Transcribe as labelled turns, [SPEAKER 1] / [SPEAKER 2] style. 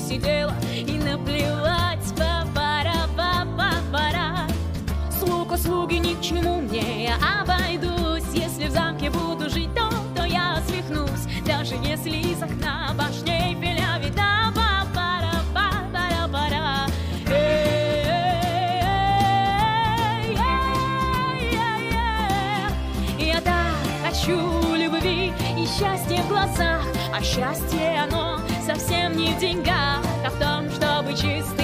[SPEAKER 1] сидела и наплевать. Па-пара-па-па-пара. Слуг услуги ни к чему мне, я обойдусь. Если в замке буду жить, то я свихнусь. Даже если из окна башни Эйфеля видна. Па-пара-па-пара-пара. Я так хочу любви и счастья в глазах, а счастье оно совсем не в деньгах, а в том, чтобы чисто